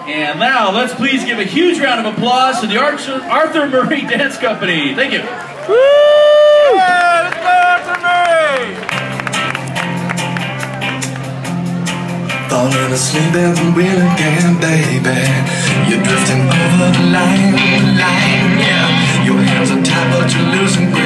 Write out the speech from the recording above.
And now, let's please give a huge round of applause to the Arthur Murray Dance Company. Thank you. Woo! Yeah, let's go Arthur Murray! Falling asleep at the wheel again, baby. You're drifting over the line, yeah. Your hands are tied, but you're losing grip.